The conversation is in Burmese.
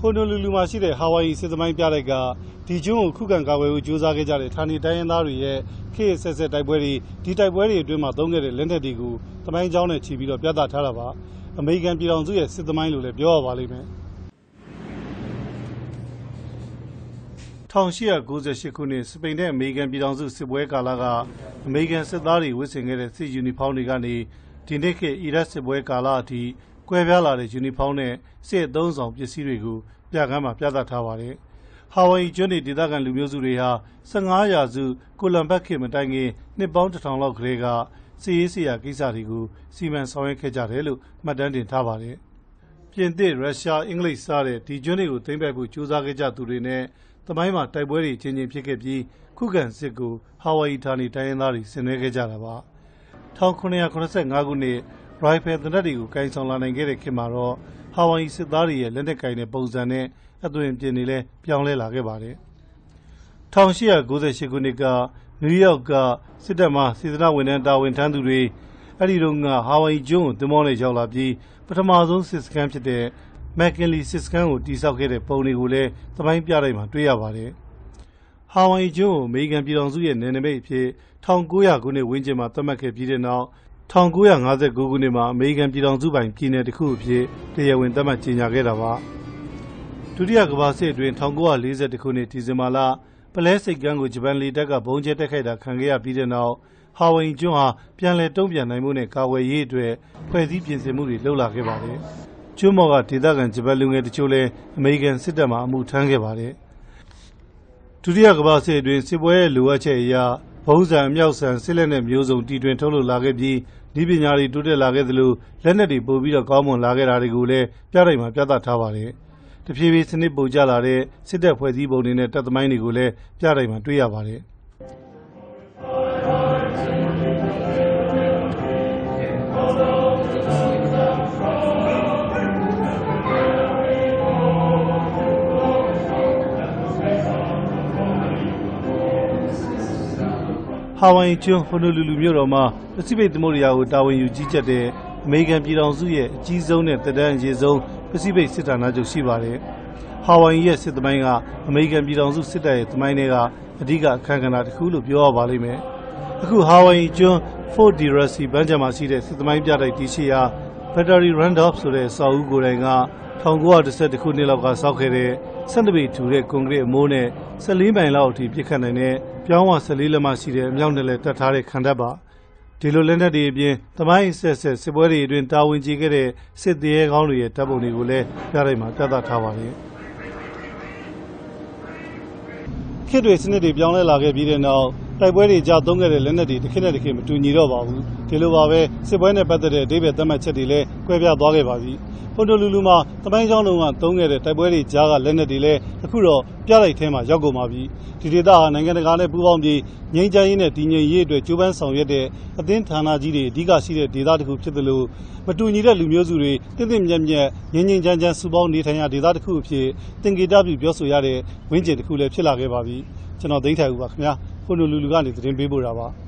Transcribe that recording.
Honolulu မှာရှိတဲ့ Hawaii စစ်သမိုင်းပြတိုက်ကဒီကျွန်းကိုခုခံကာကွယ်ဖို့ကြိုးစားခဲ့ကြတဲ့ဌာနေတိုင်းရင်းသားတွေရဲ့ခေတ်ဆက်တိုက်ပွဲတွေဒီတိုက်ပွဲတွေအတွင်းမှာသုံးခဲ့တဲ့လက်နက်တွေကိုသမိုင်းကြောင်းနဲ့ချီပြီးတော့ပြသထားတာပါအမေရိကန်ပြည်ထောင်စုရဲ့စစ်သမိုင်းလို့လည်းပြောရပါလိမ့်မယ်1898ခုနှစ်စပိန်နဲ့အမေရိကန်ပြည်ထောင်စုစစ်ပွဲကာလကအမေရိကန်စစ်သားတွေဝတ်ဆင်ခဲ့တဲ့စစ်ယူနီဖောင်းတွေကနေဒီနေ့ခေတ်အီရတ်စစ်ပွဲကာလအထိကွဲပြားလာတဲ့ယူနီဖောင်းနဲ့စစ်အသုံးဆောင်ပစ္စည်းတွေကိုပြကမ်းမှာပြသထားပါတယ်။ဟာဝိုင်ကျွန်းဒေသခံလူမျိုးစုတွေဟာ15ရာစုကိုလံဘတ်ခေတ်မတိုင်ခင်နှစ်ပေါင်း1000လောက်ကလေးကစစ်ရေးဆရာကိစ္စတွေကိုစီမံဆောင်ရွက်ခဲ့ကြတယ်လို့မှတ်တမ်းတင်ထားပါတယ်။ပြင်သစ်ရုရှားအင်္ဂလိပ်စတဲ့ဒီကျွန်းတွေကိုသိမ်းပိုက်ဖို့ကြိုးစားခဲ့ကြသူတွေနဲ့သမိုင်းမှာတိုက်ပွဲတွေချင်းချင်းဖြစ်ခဲ့ပြီးခုခံစစ်ကိုဟာဝိုင်ဌာနေတိုင်းရင်းသားတွေဆင်နွှဲခဲ့ကြတာပါ1985ခုနှစ်ရိုင်ဖယ်သေနတ်တွေကိုကင်ဆောင်လာနိုင်ခဲ့တဲ့ခေတ်မှာတော့ဟာဝိုင်စစ်သားတွေရဲ့လက်နက်ကင်တဲ့ပုံစံနဲ့အသွင်အပြင်တွေလည်းပြောင်းလဲလာခဲ့ပါတယ်1898ခုနှစ်ကနယူးယောက်ကစစ်တပ်မှစေတနာဝန်ထမ်းတာဝန်ထမ်းသူတွေအဲ့ဒီတော့ကဟာဝိုင်ကျွန်းကိုသင်္ဘောနဲ့ရောက်လာပြီးပထမဆုံးစစ်စခန်းဖြစ်တဲ့မက်ကင်လီစစ်စခန်းကိုတိစောက်ခဲ့တဲ့ပုံတွေကိုလည်းသမိုင်းပြတိုက်မှာတွေ့ရပါတယ်။ဟာဝိုင်ကျွန်းကိုအမေရိကန်ပြည်ထောင်စုရဲ့နယ်နိမိတ်အဖြစ်1900ခုနှစ်ဝန်းကျင်မှာသတ်မှတ်ခဲ့ပြီးတဲ့နောက်1959ခုနှစ်မှာအမေရိကန်ပြည်ထောင်စုပိုင်ပြည်နယ်တစ်ခုအဖြစ်တရားဝင်သတ်မှတ်ကြေညာခဲ့တာပါ။ဒုတိယကမ္ဘာစစ်အတွင်း1940ခုနှစ်ဒီဇင်ဘာလပလဲစိတ်ကမ်းကိုဂျပန်လေတပ်ကဘုံကျဲတိုက်ခိုက်တာခံခဲ့ရပြီးတဲ့နောက်ဟာဝိုင်ကျွန်းဟာပြန်လည်တုံ့ပြန်နိုင်မှုနဲ့ကာကွယ်ရေးအတွက်ဖွဲ့စည်းပြင်ဆင်မှုတွေလုပ်လာခဲ့ပါတယ်။ကျွန်းမော်ကဒေသခံဂျပန်လူငယ်တချို့လည်းအမေရိကန်စစ်တပ်မှအမှုထမ်းခဲ့ပါတယ်။ဒုတိယကမ္ဘာစစ်အတွင်းစစ်ပွဲရဲ့လိုအပ်ချက်အရဘုံစံအမြောက်ဆန်စစ်လက်နက်မျိုးစုံတီထွင်ထုတ်လုပ်လာခဲ့ပြီးဒီပညာတွေတိုးတက်လာခဲ့သလိုလက်နက်တွေပိုပြီးတော့ကောင်းမွန်လာခဲ့တာတွေကိုလည်းပြတိုက်မှာပြသထားပါတယ်။တဖြည်းဖြည်းစနစ်ပုံကျလာတဲ့စစ်တပ်ဖွဲ့စည်းပုံတွေနဲ့တပ်သမိုင်းတွေကိုလည်းပြတိုက်မှာတွေ့ရပါတယ်။ဟာဝိုင်ကျွန်းဟိုနိုလူလူမြို့တော်မှာပစိဖိတ်သမုဒ္ဒရာကိုတာဝန်ယူကြီးကြပ်တဲ့အမေရိကန်ပြည်ထောင်စုရဲ့အကြီးဆုံးနဲ့သက်တမ်းအရည်ဆုံးပစိဖိတ်စစ်ဌာနချုပ်ရှိပါတယ်။ဟာဝိုင်ရဲ့စစ်သမိုင်းကအမေရိကန်ပြည်ထောင်စုစစ်တပ်ရဲ့သမိုင်းတွေကအဓိကအခမ်းကဏ္ဍတစ်ခုလို့ပြောရပါလိမ့်မယ်။အခုဟာဝိုင်ကျွန်း Fort Diracy ဘန်းချံမှာရှိတဲ့စစ်သမိုင်းပြတိုက်တည်ရှိရာ Battery Randolph ဆိုတဲ့စာအုပ်ကိုယ်တိုင်က1912ခုနှစ်လောက်ကစောက်ခဲ့တဲ့12ပေထူတဲ့ကွန်ကရစ်အမိုးနဲ့14မိုင်လောက်အထိပြစ်ခတ်နိုင်တဲ့ပြောင်းဝ14လက်မရှိတဲ့အမြောက်နဲ့လည်းတတ်ထားတဲ့ခံတပ်ပါဒီလိုလက်နက်တွေအပြင်သမိုင်းအဆက်ဆက်စစ်ပွဲတွေအတွင်းတာဝန်ကျေခဲ့တဲ့စစ်သေးရဲကောင်းတွေရဲ့တပ်ပုံတွေကိုလည်းပြတိုက်မှာပြသထားပါတယ်ခေတ်တွေစနစ်တွေပြောင်းလဲလာခဲ့ပြီးတဲ့နောက်တိုက်ပွဲတွေကြားသုံးခဲ့တဲ့လက်နက်တွေတစ်ခေတ်နဲ့တစ်ခေတ်မတူညီတော့ပါဘူးဒီလိုပါပဲစစ်ပွဲနဲ့ပတ်သက်တဲ့အဓိပ္ပာယ်သတ်မှတ်ချက်တွေလည်းကွဲပြားသွားခဲ့ပါပြီဟိုနိုလူလူမှာသမိုင်းကြောင်းလုံးကသုံးခဲ့တဲ့တိုက်ပွဲတွေကြားကလက်နက်တွေလည်းအခုတော့ပြလိုက်ထဲမှာရောက်ကုန်ပါပြီဒီဒေသဟာနိုင်ငံတကာနဲ့ပူးပေါင်းပြီးငြိမ်းချမ်းရေးနဲ့တည်ငြိမ်ရေးအတွက်ကြိုးပမ်းဆောင်ရွက်တဲ့အသင်းဌာနကြီးတွေအဓိကရှိတဲ့ဒေသတစ်ခုဖြစ်သလိုမတူညီတဲ့လူမျိုးစုတွေတင့်တင့်မြတ်မြတ်ငြိမ်းငြိမ်းချမ်းချမ်းစုပေါင်းနေထိုင်ရာဒေသတစ်ခုအဖြစ်သင်္ကေတပြုပြောဆိုရတဲ့ဝန်းကျင်တစ်ခုလည်းဖြစ်လာခဲ့ပါပြီကျွန်တော်သိန်းထိုင်ဦးပါခင်ဗျာဟိုနိုလူလူကနေသတင်းပေးပို့တာပါ